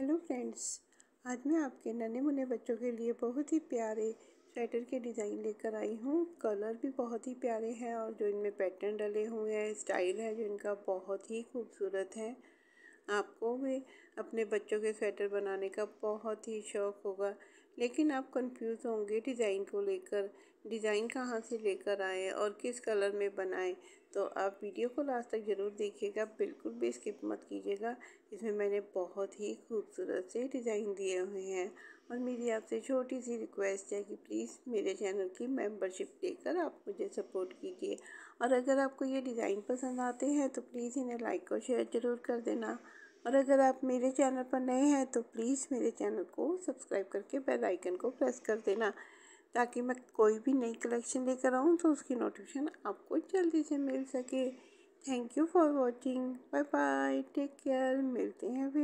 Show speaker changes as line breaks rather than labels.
Hello friends. आज मैं आपके नन्हे मुन्ने बच्चों के लिए बहुत ही प्यारे स्वेटर के डिज़ाइन लेकर आई हूँ। कलर भी बहुत ही प्यारे हैं और जो इनमें पैटर्न डले हुए हैं, स्टाइल है जो इनका बहुत ही खूबसूरत है। आपको भी अपने बच्चों के स्वेटर बनाने का बहुत ही शौक़ होगा, लेकिन आप कंफ्यूज होंगे डिज़ाइन को लेकर। डिज़ाइन कहाँ से लेकर आएँ और किस कलर में बनाएं। तो आप वीडियो को लास्ट तक ज़रूर देखिएगा, बिल्कुल भी स्किप मत कीजिएगा। इसमें मैंने बहुत ही खूबसूरत से डिज़ाइन दिए हुए हैं और मेरी आपसे छोटी सी रिक्वेस्ट है कि प्लीज़ मेरे चैनल की मेंबरशिप लेकर आप मुझे सपोर्ट कीजिए। और अगर आपको ये डिज़ाइन पसंद आते हैं तो प्लीज़ इन्हें लाइक और शेयर ज़रूर कर देना। और अगर आप मेरे चैनल पर नए हैं तो प्लीज़ मेरे चैनल को सब्सक्राइब करके बेल आइकन को प्रेस कर देना, ताकि मैं कोई भी नई कलेक्शन लेकर आऊँ तो उसकी नोटिफिकेशन आपको जल्दी से मिल सके। Thank you for watching. Bye bye, take care. मिलते हैं फिर।